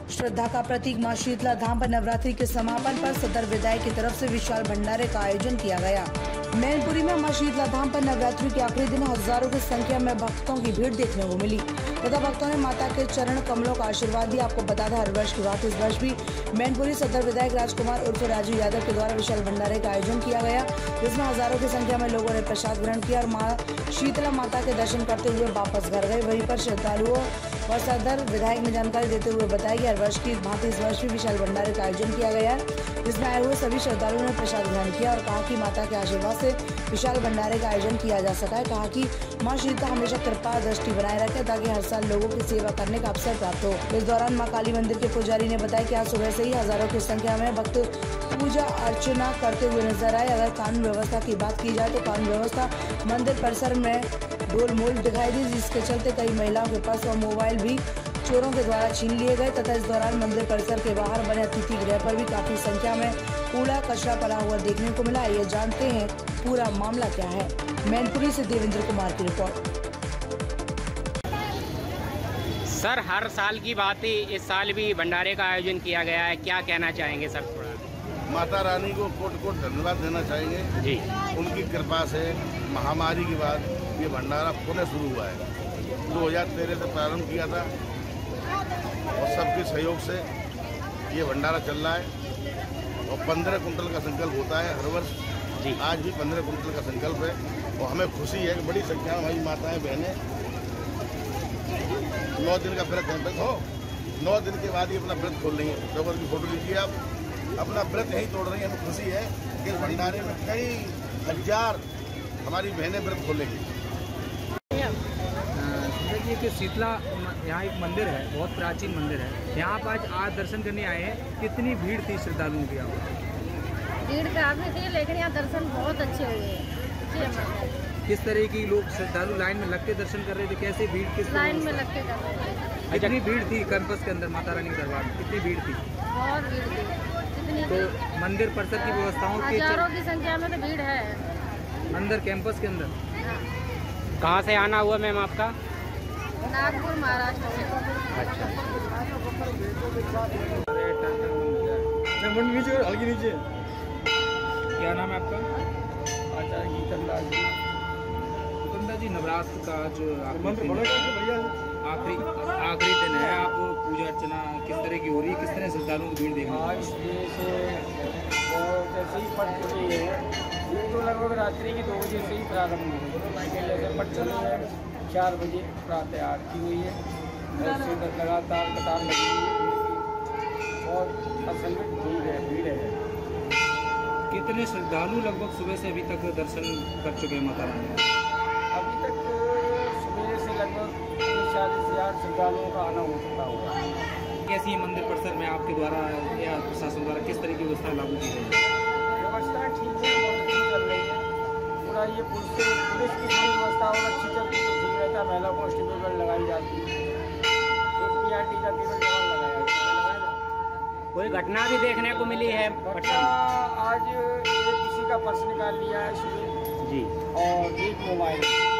श्रद्धा का प्रतीक मां शीतला धाम पर नवरात्रि के समापन पर सदर विधायक की तरफ से विशाल भंडारे का आयोजन किया गया। मैनपुरी में मां शीतला धाम पर नवरात्रि के आखिरी दिन हजारों की संख्या में भक्तों की भीड़ देखने को मिली तथा भक्तों ने माता के चरण कमलों का आशीर्वाद दिया। आपको बता दें, हर वर्ष की बात इस वर्ष भी मैनपुरी सदर विधायक राजकुमार उर्फ राजू यादव के द्वारा विशाल भंडारे का आयोजन किया गया, जिसमें हजारों की संख्या में लोगों ने प्रसाद ग्रहण किया और मां शीतला माता के दर्शन करते हुए वापस घर गए। वहीं पर श्रद्धालुओं और सदर विधायक ने जानकारी देते हुए बताया कि हर वर्ष की भांति इस वर्ष भी विशाल भंडारे का आयोजन किया गया है, जिसमें आए हुए सभी श्रद्धालुओं ने प्रसाद ग्रहण किया और कहा कि माता के आशीर्वाद से विशाल भंडारे का आयोजन किया जा सका है। कहा कि मां शीतला हमेशा कृपा दृष्टि बनाए रखे ताकि हर साल लोगों की सेवा करने का अवसर प्राप्त हो। इस दौरान मां काली मंदिर के पुजारी ने बताया कि आज सुबह से ही हजारों की संख्या में भक्त पूजा अर्चना करते हुए नजर आए। अगर कानून व्यवस्था की बात की जाए तो कानून व्यवस्था मंदिर परिसर में गोलमोल दिखाई दी, जिसके चलते कई महिलाओं के पर्स और मोबाइल भी चोरों के द्वारा छीन लिए गए तथा इस दौरान मंदिर परिसर के बाहर बने अतिथि गृह पर भी काफी संख्या में कूड़ा कचरा पड़ा हुआ देखने को मिला। ये जानते हैं पूरा मामला क्या है। मैनपुरी से देवेंद्र कुमार की रिपोर्ट। सर, हर साल की बात ही इस साल भी भंडारे का आयोजन किया गया है, क्या कहना चाहेंगे सर? थोड़ा माता रानी को कोट कोट धन्यवाद देना चाहेंगे जी। उनकी कृपा से महामारी के बाद ये भंडारा पुनः शुरू हुआ है। 2013 से प्रारंभ किया था और सबके सहयोग से ये भंडारा चल रहा है और 15 कुंटल का संकल्प होता है हर वर्ष जी। आज भी 15 कुंटल का संकल्प है और हमें खुशी है कि बड़ी संख्या में हमारी माताएं बहनें 9 दिन का व्रत है। 9 दिन के बाद ही अपना व्रत खोल रही है। जबर की फोटो लीजिए आप, अपना व्रत यहीं तोड़ रही है। हमें खुशी है कि इस भंडारे में कई हजार हमारी बहनें व्रत खोलेंगी। कि शीतला यहाँ एक मंदिर है, बहुत प्राचीन मंदिर है। यहाँ पर आज दर्शन करने आए हैं, कितनी भीड़ थी श्रद्धालुओं की? भीड़ काफी थी, लेकिन यहाँ दर्शन बहुत अच्छे हुए। किस तरह की लोग श्रद्धालु लाइन में लग के दर्शन कर रहे थे? कैसे भीड़ किस लाइन में लग के कर रहे थे? कितनी भीड़ थी कैंपस के अंदर माता रानी दरबार में? कितनी भीड़ थी? बहुत भीड़ थी। कितनी? तो मंदिर परिसर की व्यवस्थाओं की हजारों की संख्या में तो भीड़ है अंदर कैंपस के अंदर। कहाँ से आना हुआ मैम आपका? नागपुर, महाराष्ट्र। अच्छा। क्या नाम है आपका? आचार्य गीतमदास जी। गीतमदास जी, नवरात्र का जो आखिरी दिन है, आप पूजा अर्चना किस तरह की हो रही है? किस तरह श्रद्धालुओं की भीड़ देखने? आज से जैसे ही पट चुकी है तो लगभग रात्रि की 2 बजे से ही प्रारंभ हुई है। जैसे पट चली है 4 बजे प्रातः आरती हुई है, ऐसे लगातार कतार लगी हुई है और असंगत भीड़ है। कितने श्रद्धालु लगभग सुबह से अभी तक दर्शन कर चुके हैं माता रानी? अभी तक सुबह से लगभग 40,000 श्रद्धालुओं का आना हो चुका होगा। कैसी मंदिर परिसर में आपके द्वारा या प्रशासन द्वारा किस तरह की व्यवस्था लागू की गई है? व्यवस्था ठीक है, बहुत अच्छी चल रही है। पूरा ये पुलिस की थोड़ी व्यवस्था और अच्छी चलती तो ठीक रहता। महिला कांस्टेबल लगाई जाती है, एक PRT का टेबल लगाया जाता। कोई घटना भी देखने को मिली है? आज किसी का पर्स निकाल लिया है सुबह जी और एक मोबाइल।